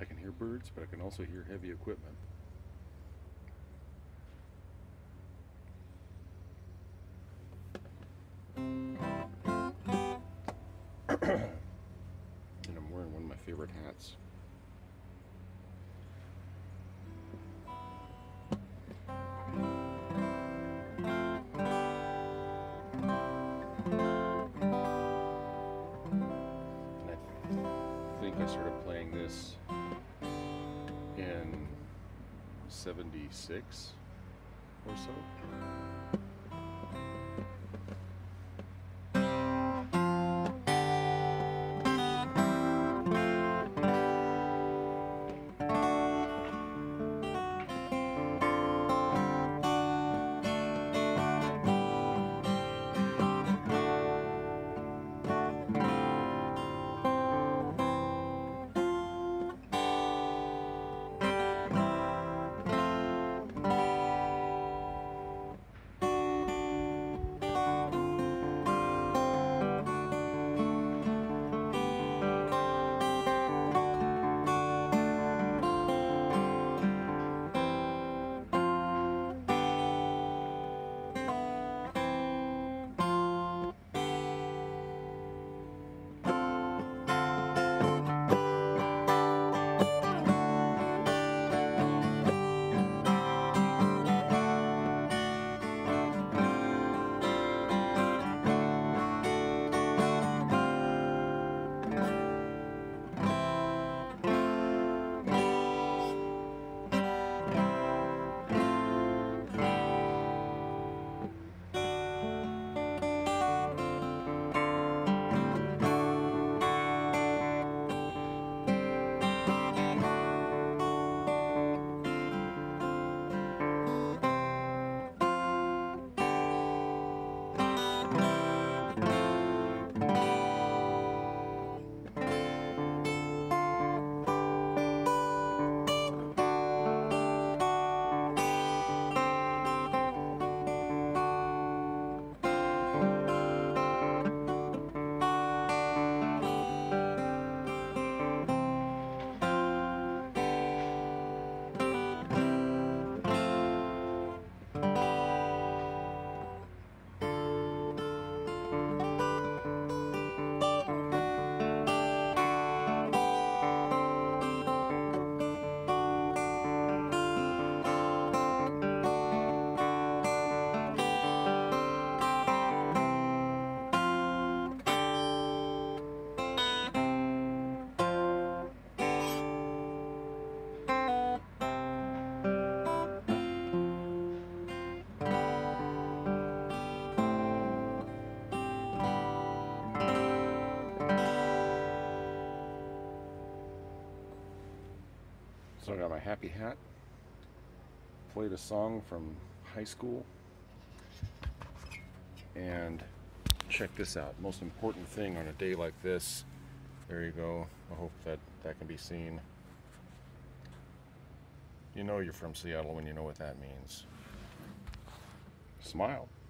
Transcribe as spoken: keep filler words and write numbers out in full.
I can hear birds, but I can also hear heavy equipment. And I'm wearing one of my favorite hats. I think I started playing this in seventy-six or so. So I got my happy hat, played a song from high school, and check this out. Most important thing on a day like this, there you go. I hope that that can be seen. You know you're from Seattle when you know what that means. Smile.